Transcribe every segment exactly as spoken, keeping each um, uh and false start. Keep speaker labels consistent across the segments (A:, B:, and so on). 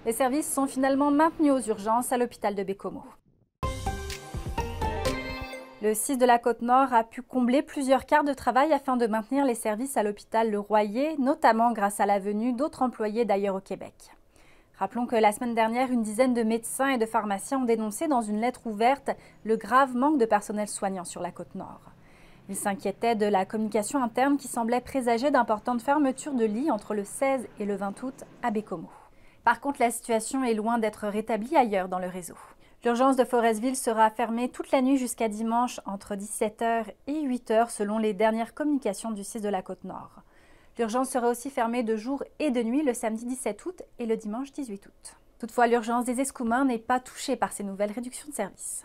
A: Les services sont finalement maintenus aux urgences à l'hôpital de Baie-Comeau. Le C I S de la Côte-Nord a pu combler plusieurs quarts de travail afin de maintenir les services à l'hôpital Le Royer, notamment grâce à la venue d'autres employés d'ailleurs au Québec. Rappelons que la semaine dernière, une dizaine de médecins et de pharmaciens ont dénoncé dans une lettre ouverte le grave manque de personnel soignant sur la Côte-Nord. Ils s'inquiétaient de la communication interne qui semblait présager d'importantes fermetures de lits entre le seize et le vingt août à Baie-Comeau. Par contre, la situation est loin d'être rétablie ailleurs dans le réseau. L'urgence de Forestville sera fermée toute la nuit jusqu'à dimanche entre dix-sept heures et huit heures selon les dernières communications du C I S de la Côte-Nord. L'urgence sera aussi fermée de jour et de nuit le samedi dix-sept août et le dimanche dix-huit août. Toutefois, l'urgence des Escoumins n'est pas touchée par ces nouvelles réductions de services.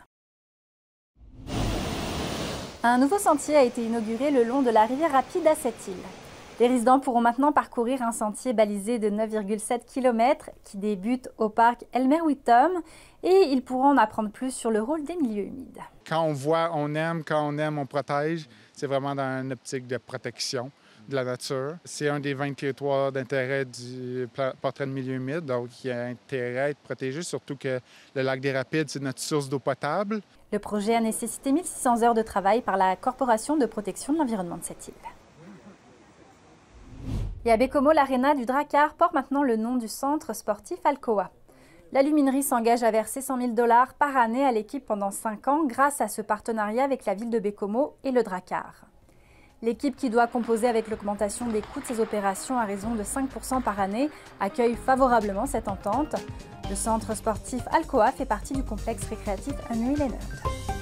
A: Un nouveau sentier a été inauguré le long de la rivière rapide à cette île. Les résidents pourront maintenant parcourir un sentier balisé de neuf virgule sept kilomètres qui débute au parc Elmer-Whittom et ils pourront en apprendre plus sur le rôle des milieux humides.
B: Quand on voit, on aime, quand on aime, on protège. C'est vraiment dans une optique de protection de la nature. C'est un des vingt territoires d'intérêt du portrait de milieu humide, donc il y a intérêt à être protégé, surtout que le lac des Rapides, c'est notre source d'eau potable.
A: Le projet a nécessité mille six cents heures de travail par la Corporation de protection de l'environnement de cette île. Et à Baie-Comeau, l'aréna du Drakkar porte maintenant le nom du centre sportif Alcoa. L'aluminerie s'engage à verser cent mille dollars par année à l'équipe pendant cinq ans grâce à ce partenariat avec la ville de Baie-Comeau et le Drakkar. L'équipe, qui doit composer avec l'augmentation des coûts de ses opérations à raison de cinq pour cent par année, accueille favorablement cette entente. Le centre sportif Alcoa fait partie du complexe récréatif Unreal Ennard.